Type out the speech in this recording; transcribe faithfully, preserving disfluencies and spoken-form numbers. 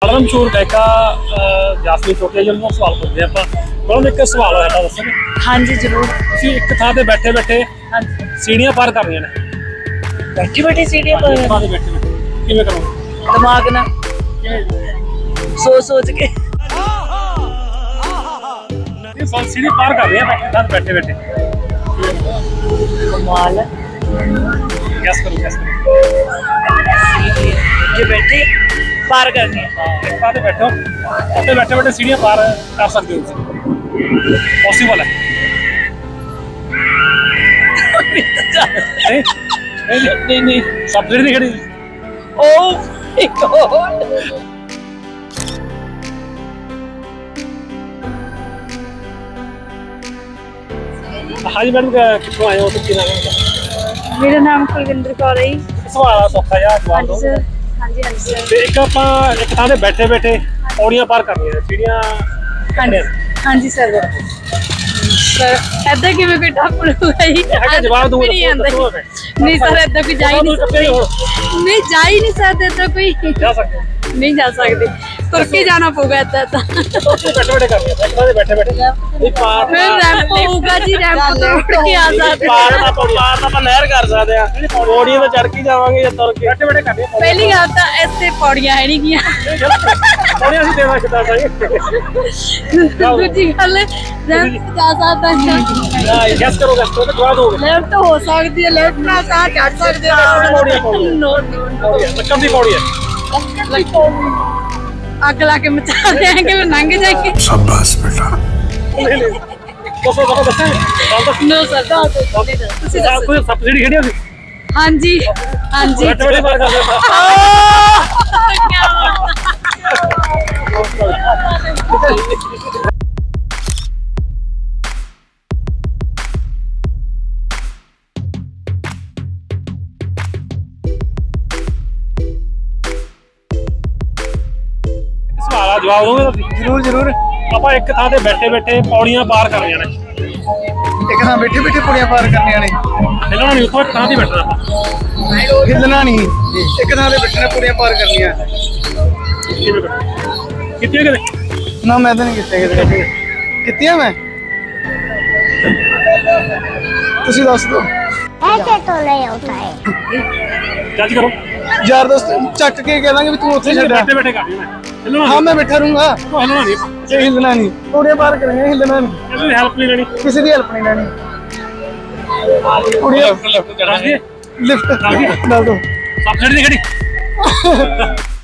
बड़ा मशहूर गायिका जासमीन चोटिया जी ਨੂੰ सवाल पूछते हैं आप मैडम एक सवाल है दसोगे? हाँ जी जरूर। ਤੁਸੀਂ ਇੱਕ ਥਾਂ ਤੇ बैठे बैठे सीढ़ियां पार कर रही हैं बैठी बैठी सीढ़ियां पार थां ते बैठे बैठे किवें करोगे? दिमाग ना सोच सोच के ये सब सीढ़ी पार कर रही हैं बैठे बैठे बैठे कमाल है। गैस करो गैस करो ये बैठे पार करनी है एक थां ते बैठो ਉੱਤੇ बैठे बैठे सीढ़ियां पार कर सकते हो ਤੁਸੀਂ पॉसिबल है नहीं नहीं नहीं सब सीढ़ी नहीं खड़ी ओह माय गॉड। हाँ जी मैडम कितों आए हो तो की नाम है? मेरा नाम कुलविंदर कौर है। सवाल सौखा जिहा जवाब दो। हाँ जी हाँ जी सर। ਤੇ ਇੱਕ ਆਪਾਂ ਇੱਕ ਥਾਂ ਤੇ ਬੈਠੇ ਬੈਠੇ ਪੌੜੀਆਂ ਪਾਰ ਕਰਨੀਆਂ ਨੇ ਸੀੜੀਆਂ हाँ जी हाँ जी सर सर ऐदा किवें कोई टप लूगा जी? ਹੈਗਾ ਜਵਾਬ ਦੂੰਗਾ नहीं आंदा नहीं सर ऐदा कोई जा ही नहीं सकता नहीं जा ही नहीं सकते ऐदा कोई जा सकते नहीं जा सकते तुर के जाना पऊगा ऐदा ऐदा बैठे बैठे करनी है एक थां ਤੇ बैठे बैठे ਇਹ ਪਾਰ फिर रैंप होगा जी रैंप तो उठ के आ सकते ਪਾਰ ਦਾ ਪਾਰ ਦਾ ਆਪਾਂ ਨਹਿਰ ਕਰ ਸਕਦੇ ਆ ਪੌੜੀਆਂ ਤੇ ਚੜ ਕੇ ਜਾਵਾਂਗੇ ਜਾਂ ਤੁਰ ਕੇ ਬੈਠੇ ਬੈਠੇ ਕਰਨੀ ਹੈ पहली गल तो ऐसे पौड़ियां है नहीं गियां ਪੌੜੀਆਂ ਅਸੀਂ ਦੇਵਾ ਕਿਦਾਂ ਸਹੀ दूजी गल रैंप जा सकता है गैस करो गैस करो जवाब दोगे लिफ्ट हो सकती है लिफ्ट ना सा चढ़ सकते हैं नो नो लक्कम दी पौड़ी है अग ला के मचा देंगे लंघ जाएंगे। शाबाश बेटा। दसो दसो दसो नो सर तुसी दसो कोई सब्सिडी खड़ी होगी? हां जी हां जी बैठे बैठे पार कर सकते क्या सवाल जवाब दोगे? जरूर जरूर। ਆਪਾਂ ਇੱਕ ਥਾਂ ਤੇ ਬੈਠੇ ਬੈਠੇ ਪੌੜੀਆਂ ਪਾਰ ਕਰਨੀਆਂ ਨੇ ਇੱਕ ਥਾਂ ਬੈਠੇ ਬੈਠੇ ਪੌੜੀਆਂ ਪਾਰ ਕਰਨੀਆਂ ਨੇ ਹਿੱਲਣਾ ਨਹੀਂ ਉੱਥੋਂ ਇੱਕ ਥਾਂ ਤੇ ਬੈਠਣਾ ਆਪਾਂ ਹਿੱਲਣਾ ਨਹੀਂ ਇੱਕ ਥਾਂ ਤੇ ਬੈਠਣਾ ਪੌੜੀਆਂ ਪਾਰ ਕਰਨੀਆਂ ਕਿੱਥੇ ਕਿਤੇ ਨਾ ਮੈਂ ਤਾਂ ਨਹੀਂ ਕਿਤੇ ਕਿਤੇ ਕਿੱਤੀਆਂ ਮੈਂ ਤੁਸੀਂ ਦੱਸ ਦਿਓ ऐसे तो नहीं होता है। ਜੱਜ ਕਰੋ ਯਾਰ ਦੋਸਤ ਚੱਕ ਕੇ ਕਹਿ ਦਾਂਗੇ ਵੀ ਤੂੰ ਉੱਥੇ ਛੱਡਿਆ ਬੈਠੇ ਬੈਠੇ ਕਰਨੀ ਮੈਂ ਹਿੱਲਣਾ ਹਾਂ ਮੈਂ ਬੈਠਾ ਰਹੂੰਗਾ ਉਹ ਹਿੱਲਣਾ ਨਹੀਂ ਜੇ ਹਿੱਲਣਾ ਨਹੀਂ ਪੌੜੀਆਂ ਪਾਰ ਕਰਨੀਆਂ ਹਿੱਲਣਾ ਨਹੀਂ ਕਿਸੇ ਦੀ ਹੈਲਪ ਨਹੀਂ ਲੈਣੀ ਕਿਸੇ ਦੀ ਹੈਲਪ ਨਹੀਂ ਲੈਣੀ ਪੌੜੀਆਂ ਲੈਫਟ ਚੜਾਂਗੇ ਲਿਫਟ ਦੱਸ ਦਿਓ ਸਬਸਿਡੀ ਨਹੀਂ ਖੜੀ